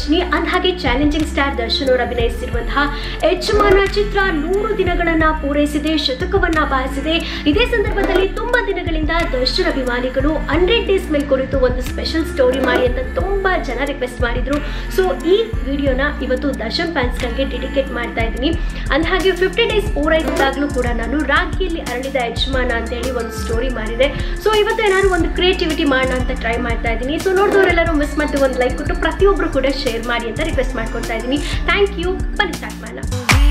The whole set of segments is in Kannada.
ರಜನಿ ಅಂದಹಾಗೆ ಚಾಲೆಂಜಿಂಗ್ ಸ್ಟಾರ್ ದರ್ಶನ್ ಅವರು ಅಭಿನಯಿಸಿರುವಂತಹ ಯಜಮಾನ ಚಿತ್ರ 100 ದಿನಗಳನ್ನ ಪೂರೈಸಿದೆ, ಶತಕವನ್ನ ಬಾರಿಸಿದೆ. ಇದೇ ಸಂದರ್ಭದಲ್ಲಿ ತುಂಬಾ ದಿನಗಳಿಂದ ದರ್ಶನ್ ಅಭಿಮಾನಿಗಳು 100 ಡೇಸ್ ಮೇಲೆ ಕುರಿತು ಒಂದು ಸ್ಪೆಷಲ್ ಸ್ಟೋರಿ ಮಾಡಿ ಅಂತ ತುಂಬಾ ಜನ ರಿಕ್ವೆಸ್ಟ್ ಮಾಡಿದ್ರು. ಸೊ ಈ ವಿಡಿಯೋನ ಇವತ್ತು ದರ್ಶನ್ ಫ್ಯಾನ್ಸ್ಗಳಿಗೆ ಡೆಡಿಕೇಟ್ ಮಾಡ್ತಾ ಇದ್ದೀನಿ. ಅಂದಹಾಗೆ 50 ಡೇಸ್ ಪೂರೈಸಿದಾಗಲೂ ಕೂಡ ನಾನು ರಾಗಿಯಲ್ಲಿ ಅರಳಿದ ಯಜಮಾನ ಅಂತ ಹೇಳಿ ಒಂದು ಸ್ಟೋರಿ ಮಾಡಿದೆ. ಸೊ ಇವತ್ತು ಏನಾದ್ರು ಒಂದು ಕ್ರಿಯೇಟಿವಿಟಿ ಮಾಡೋಣ ಅಂತ ಟ್ರೈ ಮಾಡ್ತಾ ಇದ್ದೀನಿ. ಸೊ ನೋಡಿದವರೆಲ್ಲರೂ ಮಿಸ್ ಮಾಡ್ತೀವಿ, ಒಂದು ಲೈಕ್ ಕೊಟ್ಟು ಪ್ರತಿಯೊಬ್ಬರು ಕೂಡ ಶೇರ್ ಮಾಡಿ ಅಂತ ರಿಕ್ವೆಸ್ಟ್ ಮಾಡ್ಕೊಳ್ತಾ ಇದ್ದೀನಿ. Thank you. ಬನ್ನಿ ಸ್ಟಾರ್ಟ್ ಮಾಡೋಣ.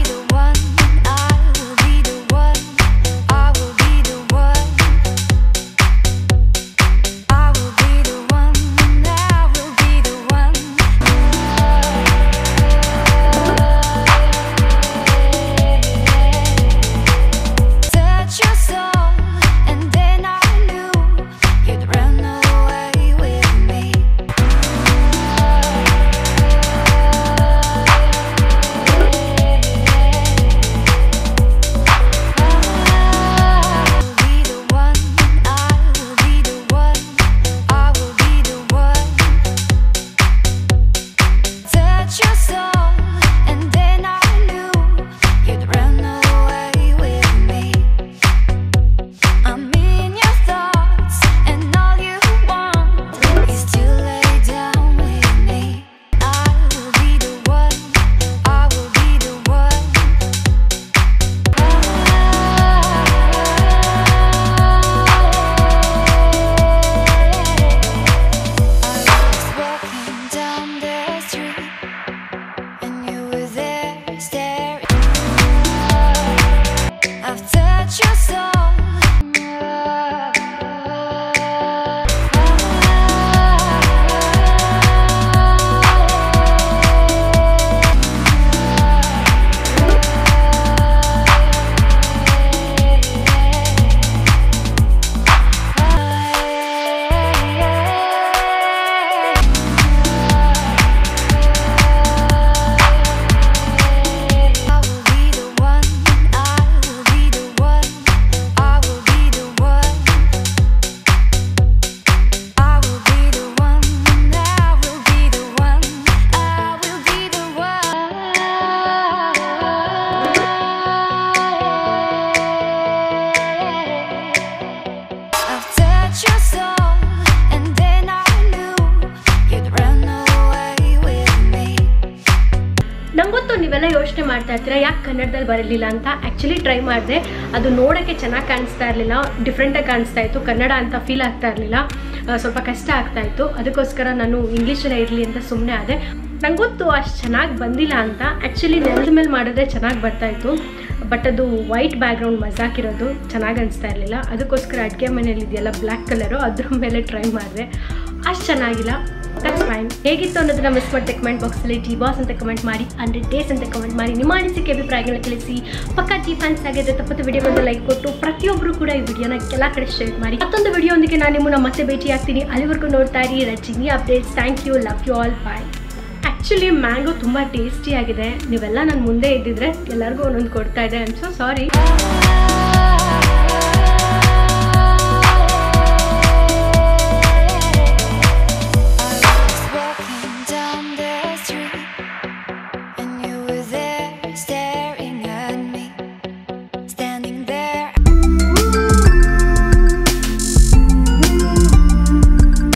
ನಂಗೊತ್ತು ನೀವೆಲ್ಲ ಯೋಚನೆ ಮಾಡ್ತಾ ಇರ್ತೀರಾ ಯಾಕೆ ಕನ್ನಡದಲ್ಲಿ ಬರಲಿಲ್ಲ ಅಂತ. ಆ್ಯಕ್ಚುಲಿ ಟ್ರೈ ಮಾಡಿದೆ, ಅದು ನೋಡೋಕ್ಕೆ ಚೆನ್ನಾಗಿ ಕಾಣಿಸ್ತಾ ಇರಲಿಲ್ಲ, ಡಿಫ್ರೆಂಟಾಗಿ ಕಾಣಿಸ್ತಾ ಇತ್ತು, ಕನ್ನಡ ಅಂತ ಫೀಲ್ ಆಗ್ತಾ ಇರಲಿಲ್ಲ, ಸ್ವಲ್ಪ ಕಷ್ಟ ಆಗ್ತಾ ಇತ್ತು. ಅದಕ್ಕೋಸ್ಕರ ನಾನು ಇಂಗ್ಲೀಷಲ್ಲೇ ಇರಲಿ ಅಂತ ಸುಮ್ಮನೆ ಆದೆ. ನಂಗೊತ್ತು ಅಷ್ಟು ಚೆನ್ನಾಗಿ ಬಂದಿಲ್ಲ ಅಂತ. ಆ್ಯಕ್ಚುಲಿ ನೆಲದ ಮೇಲೆ ಮಾಡಿದ್ರೆ ಚೆನ್ನಾಗಿ ಬರ್ತಾಯಿತ್ತು, ಬಟ್ ಅದು ವೈಟ್ ಬ್ಯಾಕ್ಗ್ರೌಂಡ್ ಮಜಾಕಿರೋದು ಚೆನ್ನಾಗಿ ಅನಿಸ್ತಾ ಇರಲಿಲ್ಲ. ಅದಕ್ಕೋಸ್ಕರ ಅಡುಗೆ ಮನೇಲಿ ಇದೆಯಲ್ಲ ಬ್ಲ್ಯಾಕ್ ಕಲರು, ಅದ್ರ ಮೇಲೆ ಟ್ರೈ ಮಾಡಿದೆ, ಅಷ್ಟು ಚೆನ್ನಾಗಿಲ್ಲ. That's fine. ಹೇಗಿತ್ತು ಅನ್ನೋದನ್ನ ಮಿಸ್ ಮಾಡಿದೆ ಕಮೆಂಟ್ ಬಾಕ್ಸಲ್ಲಿ ಜಿ ಬಾಸ್ ಅಂತ ಕಮೆಂಟ್ ಮಾಡಿ, 100 ಡೇಸ್ ಅಂತ ಕಮೆಂಟ್ ಮಾಡಿ, ನಿಮ್ಮ ಅನಿಸಿಕೆ ಅಭಿಪ್ರಾಯಗಳನ್ನ ತಿಳಿಸಿ. ಪಕ್ಕ ಜಿ ಫ್ಯಾನ್ಸ್ ಆಗಿದ್ರೆ ತಪ್ಪತ್ತು ವಿಡಿಯೋ ಒಂದು ಲೈಕ್ ಕೊಟ್ಟು ಪ್ರತಿಯೊಬ್ಬರು ಕೂಡ ಈ ವಿಡಿಯೋನ ಎಲ್ಲ ಕಡೆ ಶೇರ್ ಮಾಡಿ. ಮತ್ತೊಂದು ವಿಡಿಯೋ ಒಂದಿಗೆ ನಾನು ನಿಮ್ಮನ್ನ ಮತ್ತೆ ಭೇಟಿ ಆಗ್ತೀನಿ. ಅಲ್ಲಿವರೆಗೂ ನೋಡ್ತಾ ಇರಿ Rajani updates. Thank you, love you all, bye. Actually mango ತುಂಬ ಟೇಸ್ಟಿಯಾಗಿದೆ. ನೀವೆಲ್ಲ ನನ್ನ ಮುಂದೆ ಇದ್ದಿದ್ರೆ ಎಲ್ಲರಿಗೂ ಒಂದೊಂದು ಕೊಡ್ತಾ ಇದೆ. I am so sorry.